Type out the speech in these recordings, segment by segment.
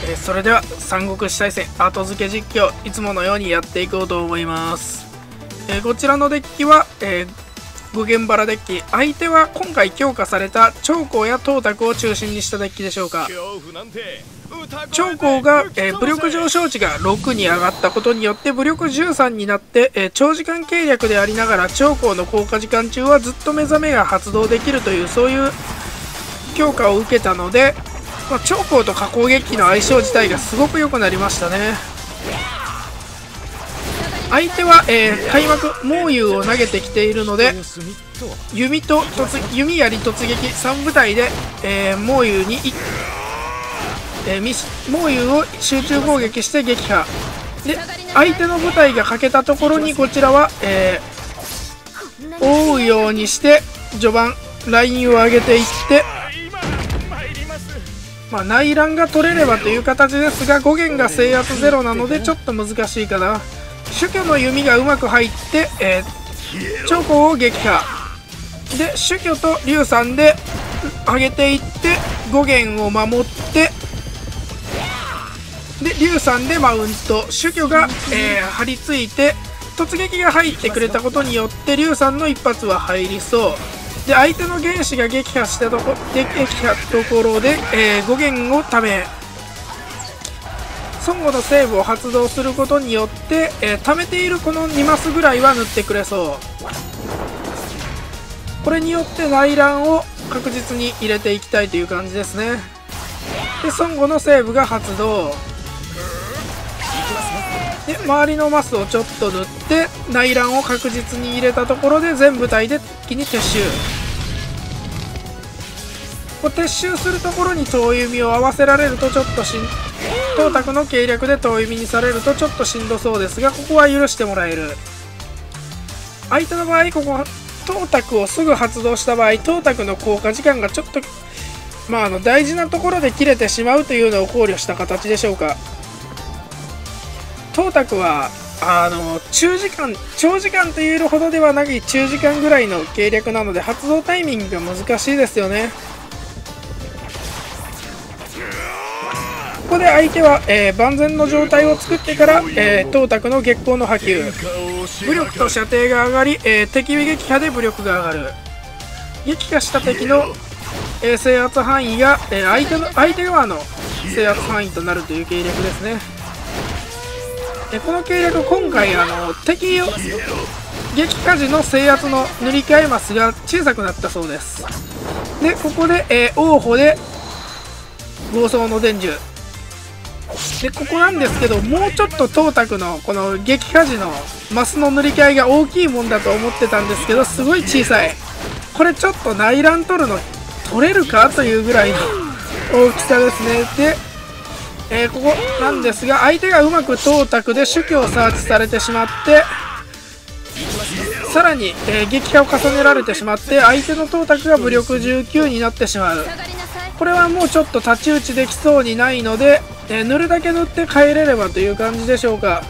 それでは三国志大戦後付け実況いつものようにやっていこうと思います。こちらのデッキは、五元バラデッキ。相手は今回強化された長江や東卓を中心にしたデッキでしょうか。長江が、武力上昇値が6に上がったことによって武力13になって、長時間計略でありながら長江の効果時間中はずっと目覚めが発動できるというそういう強化を受けたので、長江と加工撃機の相性自体がすごく良くなりましたね。相手は、開幕猛勇を投げてきているので弓槍突撃3部隊で、猛勇に猛勇を集中攻撃して撃破で、相手の部隊が欠けたところにこちらは、覆うようにして序盤ラインを上げていって、内乱が取れればという形ですが5元が制圧ゼロなのでちょっと難しいかな。主居の弓がうまく入って、長江を撃破で主居と龍さんで上げていって5元を守ってで龍さんでマウント、主居が、張り付いて突撃が入ってくれたことによって龍さんの一発は入りそうで、相手の原子が撃破したところで、5元をため孫悟のセーブを発動することによって、貯めているこの2マスぐらいは塗ってくれそう。これによって内乱を確実に入れていきたいという感じですね。で孫悟のセーブが発動で周りのマスをちょっと塗って内乱を確実に入れたところで全部隊で一気に撤収。撤収するところに遠弓を合わせられるとちょっと東卓の計略で遠弓にされるとちょっとしんどそうですが、ここは許してもらえる。相手の場合ここ東卓をすぐ発動した場合東卓の効果時間がちょっと大事なところで切れてしまうというのを考慮した形でしょうか。東卓は長時間というほどではなく中時間ぐらいの計略なので発動タイミングが難しいですよね。ここで相手は、万全の状態を作ってから、東卓の月光の波及武力と射程が上がり、敵撃破で武力が上がる。撃破した敵の、制圧範囲が、相手側の制圧範囲となるという計略ですね。この計略今回敵を撃破時の制圧の塗り替えマスが小さくなったそうです。でここで、王鵬で豪壮の伝授でここなんですけど、もうちょっと東卓のこの撃破時のマスの塗り替えが大きいもんだと思ってたんですけど、すごい小さい。これちょっと内乱取れるかというぐらいの大きさですね。でここなんですが相手がうまく東卓で主居をサーチされてしまってさらに、撃破を重ねられてしまって相手の東卓が武力19になってしまう。これはもうちょっと太刀打ちできそうにないので、塗るだけ塗って帰れればという感じでしょうか。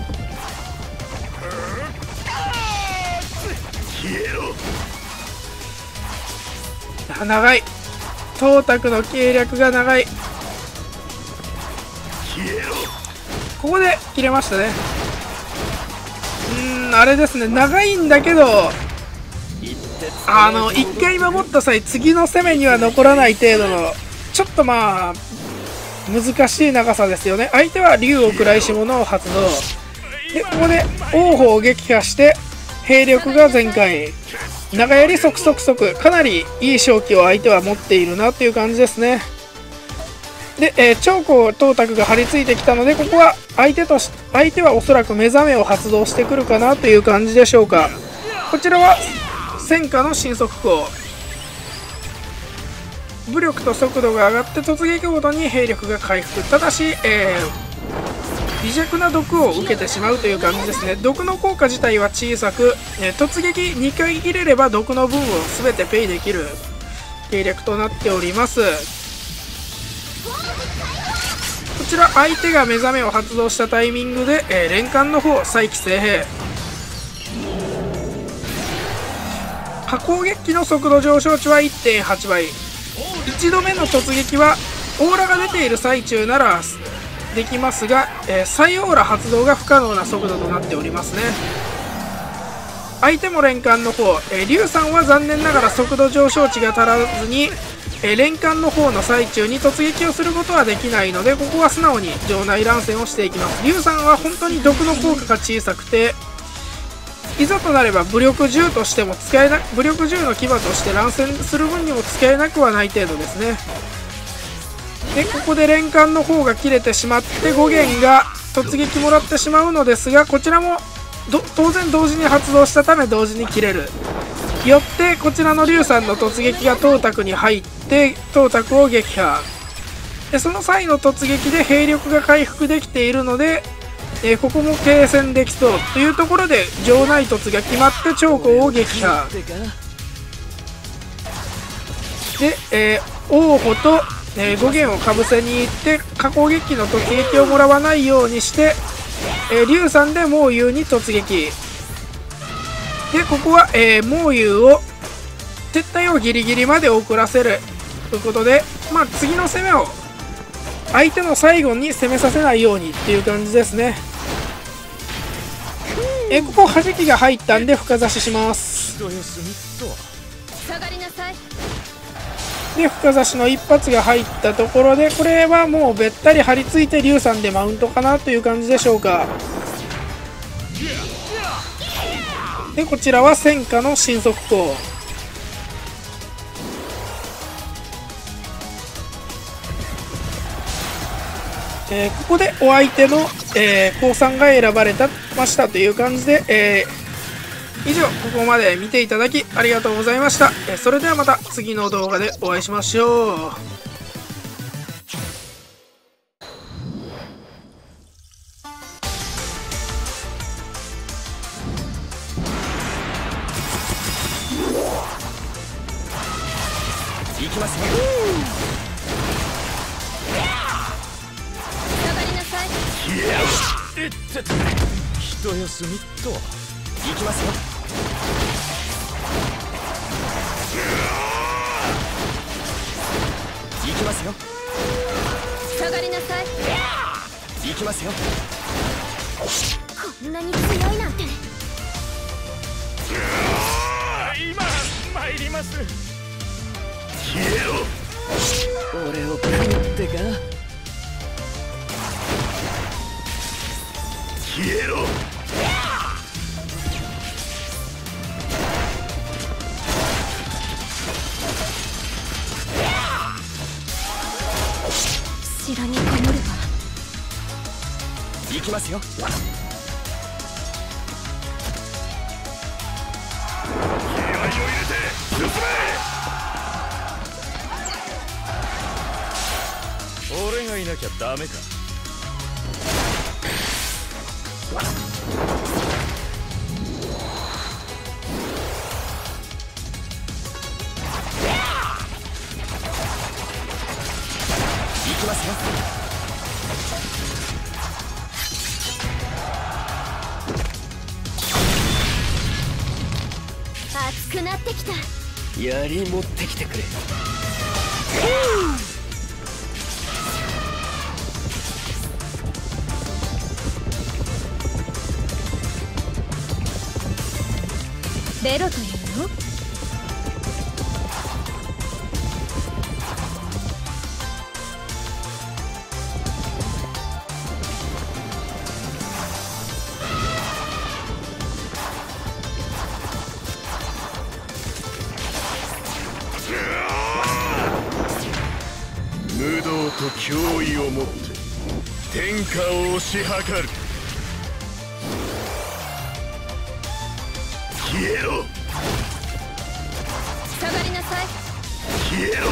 長い東卓の計略が長い。ここで切れましたね。あれですね、長いんだけど1回守った際次の攻めには残らない程度のちょっと難しい長さですよね。相手は竜を食らいし者を発動でここで王鵬を撃破して兵力が全開、長槍即かなりいい勝機を相手は持っているなという感じですね。で、長江東卓が張り付いてきたのでここは相手はおそらく目覚めを発動してくるかなという感じでしょうか。こちらは戦火の神速攻、武力と速度が上がって突撃ごとに兵力が回復、ただし、微弱な毒を受けてしまうという感じですね。毒の効果自体は小さく、突撃2回切れれば毒の分を全てペイできる計略となっております。こちら相手が目覚めを発動したタイミングで、連環の方再起聖兵波攻撃機の速度上昇値は 1.8 倍、1度目の突撃はオーラが出ている最中ならできますが、再オーラ発動が不可能な速度となっておりますね。相手も連環の方、龍さんは残念ながら速度上昇値が足らずに、連環の方の最中に突撃をすることはできないので、ここは素直に場内乱戦をしていきます。龍さんは本当に毒の効果が小さくて、いざとなれば武力銃としても使えな武力銃の牙として乱戦する分にも使えなくはない程度ですね。でここで連環の方が切れてしまって5弦が突撃もらってしまうのですが、こちらも当然同時に発動したため同時に切れる。よってこちらの龍さんの突撃が東卓に入って東卓を撃破。でその際の突撃で兵力が回復できているので、ここも継戦できそうというところで城内突が決まって長江を撃破で、王鵬と、5弦をかぶせに行って加工撃の突撃をもらわないようにして、龍さんで猛雄に突撃で、ここは、猛雄を撤退をギリギリまで遅らせるということで、次の攻めを相手の最後に攻めさせないようにっていう感じですね。ここ弾きが入ったんで深差しします。で深差しの一発が入ったところで、これはもうべったり張り付いて龍さんでマウントかなという感じでしょうか。でこちらは戦火の神速攻。ここでお相手の、降参が選ばれましたという感じで、以上ここまで見ていただきありがとうございました。それではまた次の動画でお会いしましょう。 行きますよ。下がりなさい。一休みっと。行きますよ。行きますよ。下がりなさい。行きますよ。こんなに強いなんて。今参ります。消えろ。俺を食うってか。消えろ。城にこもるわ。行きますよ。気合を入れて進め。俺がいなきゃダメか。行きますよ。熱くなってきた。槍持ってきてくれ。ベロというの？無道と脅威をもって天下を推し量る。消えろ。下がりなさい。消えろ。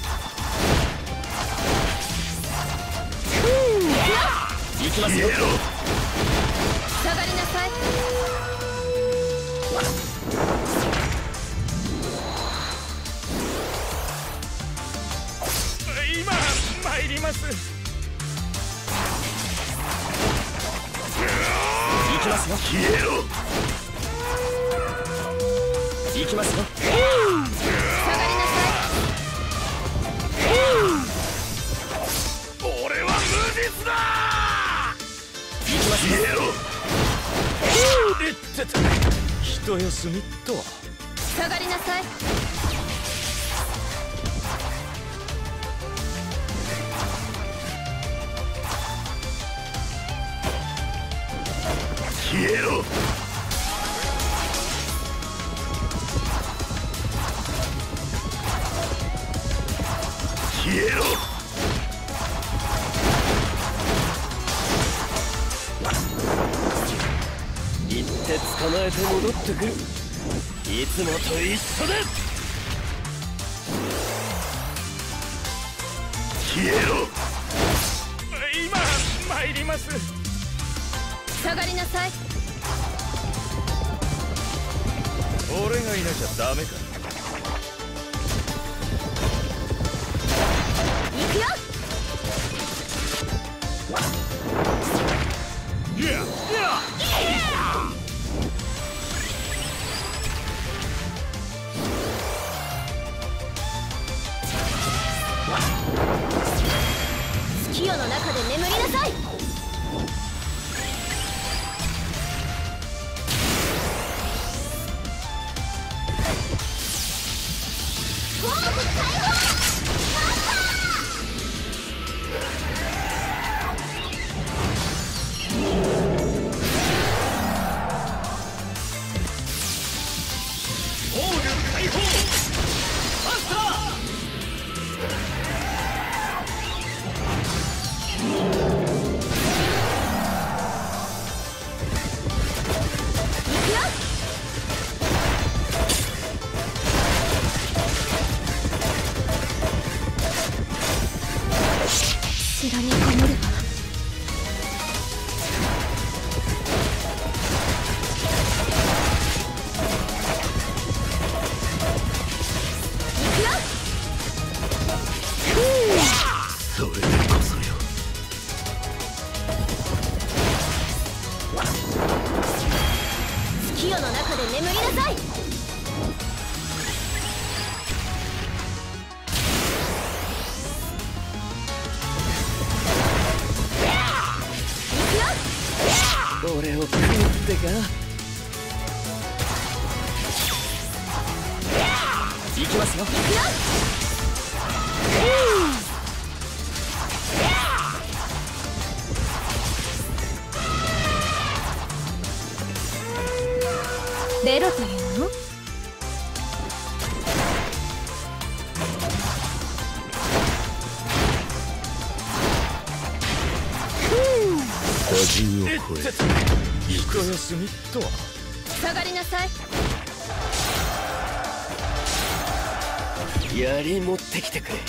行きますよ。下がりなさい。今参ります。行きますよ。消えろ。行きますよ。下がりなさい。 消えろ。一休みっと。 下がりなさい。 消えろ。消えろ。行って捕まえて戻ってくる。いつもと一緒だ。消えろ。今参ります。 下がりなさい。 俺がいなきゃダメか。 行くよ。月夜の中で眠りなさい。城にこもるわ。 それでこそよ。 月夜の中で眠りなさい。 俺を食うってか。行きますよ。 ベロというの？ 50を超え一休みっと。 下がりなさい。 槍持ってきてくれ。